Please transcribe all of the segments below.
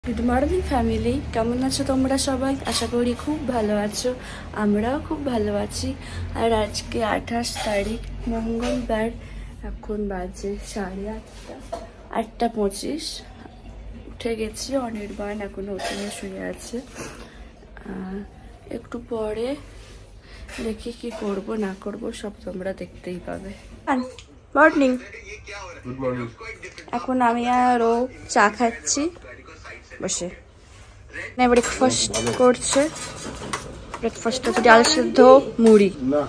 Good morning family, কেমন আছো তোমরা সবাই? আশা করি খুব ভালো আছো, আমরাও খুব ভালো আছি। আর আজকে 28 তারিখ মঙ্গলবার, এখন বাজে 8:30, 8:25। উঠে গেছি, অনির্বাণ এখনো ওখানে শুয়ে আছে। একটু পরে দেখি কি করব না করব সব তোমরা দেখতেই পাবে। Morning, good morning. এখন আমি আর ও চা খাচ্ছি বসে। ব্রেকফাস্ট করছে, ব্রেকফাস্ট হচ্ছে ডাল সিদ্ধ মুড়ি।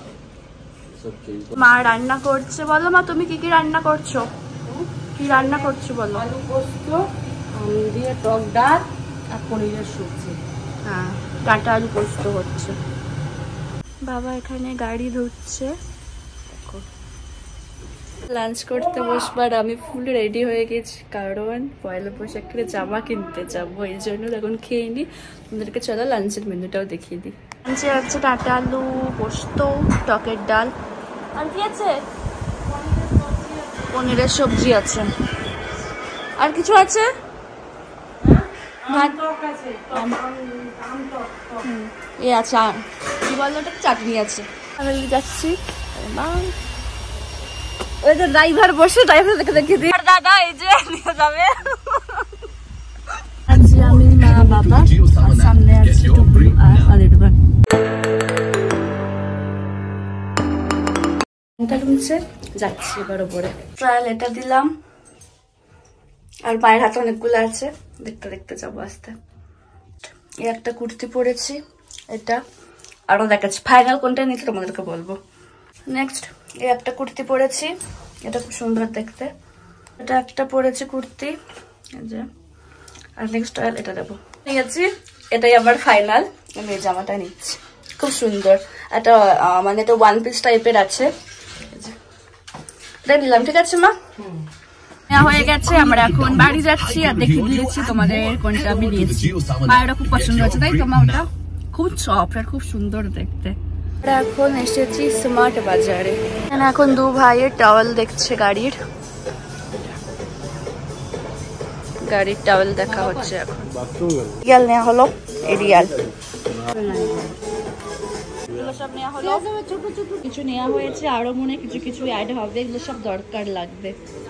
মা রান্না করছে। বলো মা, তুমি কি কি রান্না করছো? কি রান্না করছো বলো? আলু পোস্ত, আম দিয়ে টক ডাল আর পনিরের সবজি। হ্যাঁ, ডাঁটা আলু পোস্ত হচ্ছে। বাবা এখানে গাড়ি ধুচ্ছে। দেখো, লাঞ্চ করতে বসবার আমি ফুল রেডি হয়ে গেছি, কারণ পয়লা বৈশাখের জামা কিনতে যাবো, এই জন্য এখন খেয়ে নিই। তোমাদেরকে চলো লাঞ্চের মেনুটাও দেখিয়ে দিই। লাঞ্চে আছে ডাঁটা আলু পোস্ত, টকের ডাল, আর কি আছে? পনিরের সবজি আছে। আর কিছু আছে? এ আছে, কি বললো ওটা, চাটনি আছে। আমি যাচ্ছি। ওই যে ড্রাইভার বসে, ড্রাইভার দেখে দেখিয়ে দিই। দাদা এই যে নিয়ে যাবে। আছি আমি, মা, বাবা, আর সামনে আছে টুকু আর অনির্বাণ। যাচ্ছি এবার ওপরে। ট্রায়াল এটা দিলাম, আর পায়ের হাতে অনেকগুলো আছে, দেখতে দেখতে যাবো আস্তে। এই একটা কুর্তি পরেছি, এটা আরো দেখাচ্ছি। ফাইনাল কোনটা নিতে তোমাদেরকে বলবো। নেক্সট এই একটা কুর্তি পরেছি, এটা খুব সুন্দর দেখতে। এটা একটা পরেছি কুর্তি, এই যে। আর নেক্সট ট্রায়াল এটা দেবো। নিয়েছি, এটাই আমার ফাইনাল। আমি এই জামাটা নিচ্ছি, খুব সুন্দর। এটা মানে এটা ওয়ান পিস টাইপের আছে, এটা নিলাম। ঠিক আছে মা, হয়ে গেছে। আমরা এখন বাড়ি যাচ্ছি, আর দেখিয়ে দিয়েছি তোমাদের কোনটা আমি নিয়েছি। মায়েরও খুব পছন্দ হচ্ছে, তাই তোমার ওটা খুব সফট আর খুব সুন্দর দেখতে। আমরা এখন এসেছি স্মার্ট বাজারে। এখন দু ভাইয়ের টাওয়েল দেখছে, গাড়ির টাওয়েল দেখা হচ্ছে। এখন রিয়াল নেওয়া হলো, এরিয়াল সব নেওয়া হলো। কিছু নেওয়া হয়েছে, আরো মনে কিছু কিছু অ্যাড হবে, এগুলো সব দরকার লাগবে।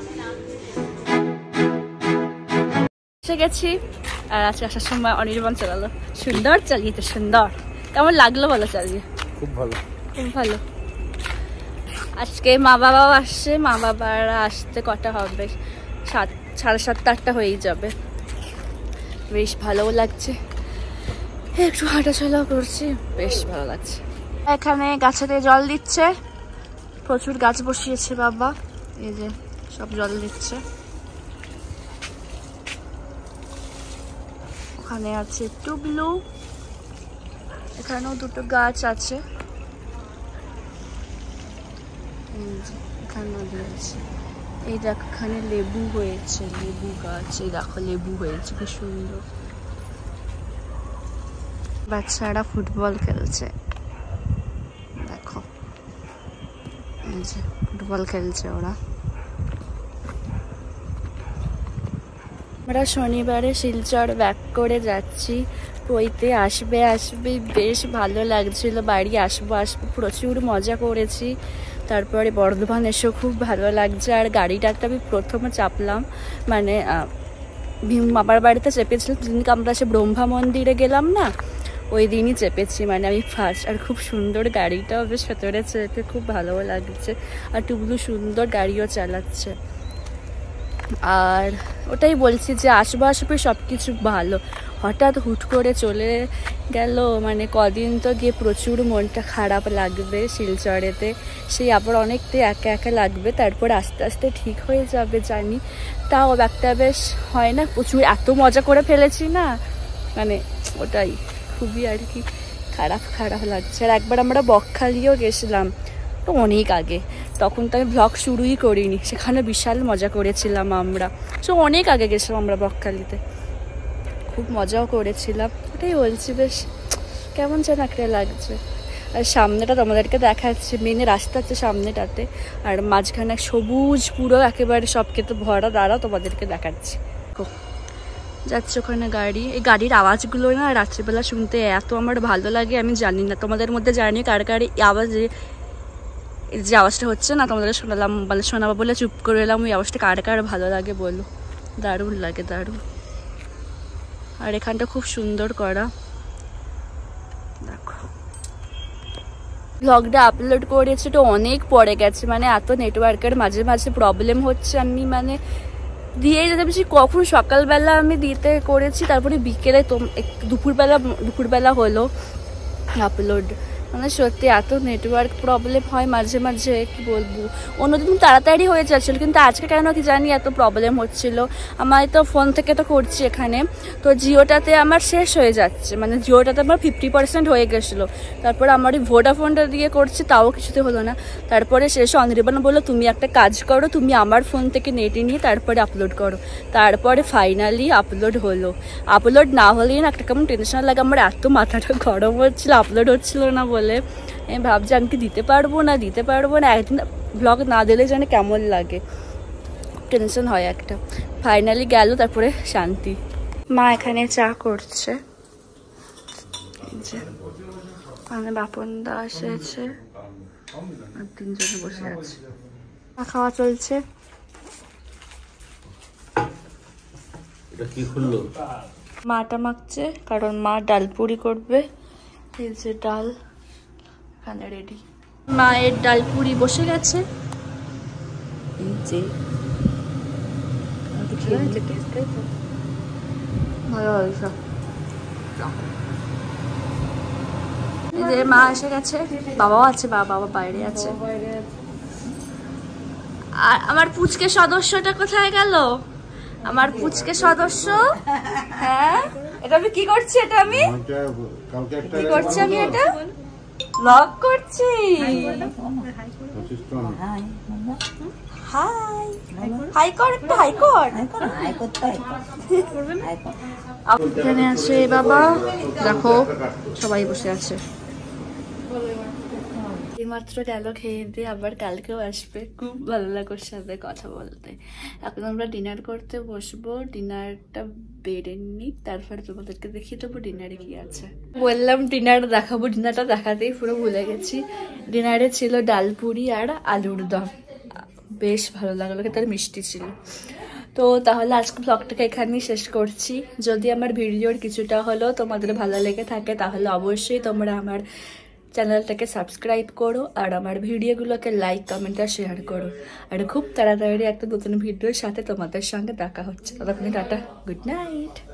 এসে গেছি, আর আজকে আসার সময় অনির্বাণ চালালো, সুন্দর চালিয়েছে, সুন্দর। কেমন লাগলো বলো চালিয়ে? খুব ভালো, খুব ভালো। আজকে মা বাবাও আসছে, মা বাবারা আসতে কটা হবে, 7:30, 8টা হয়েই যাবে। বেশ ভালোও লাগছে, একটু হাঁটাচলাও করছি, বেশ ভালো লাগছে। এখানে গাছেতে জল দিচ্ছে, প্রচুর গাছ বসিয়েছে বাবা, এই যে সব জল দিচ্ছে। ওখানে আছে টুবলু, এখানেও দুটো গাছ আছে, এখানেও দিয়েছে। এই দেখো, এখানে লেবু হয়েছে, লেবু গাছ, এই দেখো লেবু হয়েছে, কি সুন্দর। বাচ্চারা ফুটবল খেলছে, দেখো এই যে ফুটবল খেলছে ওরা। আমরা শনিবারে শিলচর ব্যাক করে যাচ্ছি, পইতে আসবে বেশ ভালো লাগছিল। বাড়ি আসবো প্রচুর মজা করেছি। তারপরে বর্ধমান এসেও খুব ভালো লাগছে। আর গাড়িটাতে আমি প্রথমে চাপলাম, মানে বাবার বাড়িতে চেপেছিলাম যেদিনকে আমরা সে ব্রহ্মা মন্দিরে গেলাম না, ওই দিনই চেপেছি, মানে আমি ফার্স্ট। আর খুব সুন্দর, গাড়িটাও বেশ ভেতরে চেপে খুব ভালো লাগছে। আর টুবলু সুন্দর গাড়িও চালাচ্ছে। আর ওটাই বলছি যে আসবো সব কিছু ভালো, হঠাৎ হুট করে চলে গেল, মানে কদিন তো গিয়ে প্রচুর মনটা খারাপ লাগবে শিলচরেতে। সেই আবার অনেকটাই একা একা লাগবে, তারপর আস্তে আস্তে ঠিক হয়ে যাবে জানি। তাও একটা বেশ হয় না, প্রচুর এত মজা করে ফেলেছি না, মানে ওটাই খুবই আর কি খারাপ লাগছে। আর একবার আমরা বকখালিও গেছিলাম, তো অনেক আগে, তখন তো আমি ব্লগ শুরুই করিনি, সেখানে বিশাল মজা করেছিলাম আমরা। অনেক আগে গেছিলাম আমরা বকখালিতে, খুব মজাও করেছিলাম। ওটাই বলছি, বেশ কেমন যেন একটা লাগছে। আর সামনেটা তোমাদেরকে দেখাচ্ছি, মেনে রাস্তা আছে সামনেটাতে, আর মাঝখানে সবুজ পুরো একেবারে সব ক্ষেত্রে ভরা। দ্বারা তোমাদেরকে দেখাচ্ছি, যাচ্ছে ওখানে গাড়ি। এই গাড়ির আওয়াজগুলো না রাত্রিবেলা শুনতে এত আমার ভালো লাগে, আমি জানি না তোমাদের মধ্যে জানি কার কার আওয়াজে যে আওয়াজটা হচ্ছে না তোমাদের শোনালাম, মানে শোনাবো বলে চুপ করে এলাম। ওই আওয়াজটা কার কার ভালো লাগে বলো, দারুণ লাগে দারুণ। আর এখানটা খুব সুন্দর করা, দেখো। ব্লগটা আপলোড করেছি তো অনেক পরে গেছে, মানে এত নেটওয়ার্কের মাঝে মাঝে প্রবলেম হচ্ছে। আমি মানে দিয়ে যেতে পেরেছি কখন, সকালবেলা আমি দিতে করেছি, তারপরে বিকেলে দুপুরবেলা হলো আপলোড। মানে সত্যি এত নেটওয়ার্ক প্রবলেম হয় মাঝে মাঝে, কি বলবো। অন্যদিন তাড়াতাড়ি হয়ে যাচ্ছিলো, কিন্তু আজকে কেন কি জানি এত প্রবলেম হচ্ছিল। আমার তো ফোন থেকে তো করছি এখানে, তো জিওটাতে আমার শেষ হয়ে যাচ্ছে, মানে জিওটাতে আমার 50% হয়ে গেছিলো। তারপরে আমার এই ভোডাফোনটা দিয়ে করছি, তাও কিছুতে হলো না। তারপরে শেষে অনির্বাণ বললো তুমি একটা কাজ করো, তুমি আমার ফোন থেকে নেটে নিয়ে তারপরে আপলোড করো। তারপরে ফাইনালি আপলোড হলো। আপলোড না হলেই না একটা কেমন টেনশন লাগে, আমার এত মাথাটা গরম হচ্ছিলো আপলোড হচ্ছিলো না বলে। আমি ভাবছি আমি কি দিতে পারবো না, একদিন ব্লগ না দিলে যেন কেমন লাগে, টেনশন হয় একটা। ফাইনালি গেল, তারপরে শান্তি। মা এখানে চা করছে, মানে বাপন দা এসেছে আর তিনজনে বসে আছে, চা খাওয়া চলছে। মাটা মাখছে, কারণ মা ডাল পুরি করবে। এই যে ডাল এখানে রেডি, মায়ের ডাল পুরি বসে গেছে। এই যে ভালো হয়েছে, এই যে মা এসে গেছে, বাবাও আছে, বাবা বাইরে আছে। আর আমার পুচকে সদস্যটা কোথায় গেল? আমার পুচকে সদস্য, হ্যাঁ এটা আমি কি করছি, এটা আমি কি করছি, আমি এটা ব্লগ করছি। হাই হাই কর, একটু হাই কর। এখানে আছে বাবা, দেখো সবাই বসে আছে। মাত্র গেল খেয়ে দিয়ে, আবার কালকেও আসবে। খুব ভালো লাগে ওর সাথে কথা বলতে। এখন আমরা ডিনার করতে বসবো, ডিনারটা বেড়ে নিই, তারপরে তোমাদেরকে দেখিয়ে দেবো ডিনারে কি আছে। বললাম ডিনার দেখাবো, ডিনারটা দেখাতেই পুরো ভুলে গেছি। ডিনারে ছিল ডাল পুরি আর আলুর দম, বেশ ভালো লাগলো খেতে, আর মিষ্টি ছিল। তো তাহলে আজকে ব্লগটাকে এখানেই শেষ করছি। যদি আমার ভিডিওর কিছুটা হলেও তোমাদের ভালো লেগে থাকে, তাহলে অবশ্যই তোমরা আমার চ্যানেলটাকে সাবস্ক্রাইব করো, আর আমার ভিডিওগুলোকে লাইক কমেন্ট আর শেয়ার করো। আর খুব তাড়াতাড়ি একটা নতুন ভিডিওর সাথে তোমাদের সঙ্গে দেখা হচ্ছে। ততক্ষণে টাটা, গুড নাইট।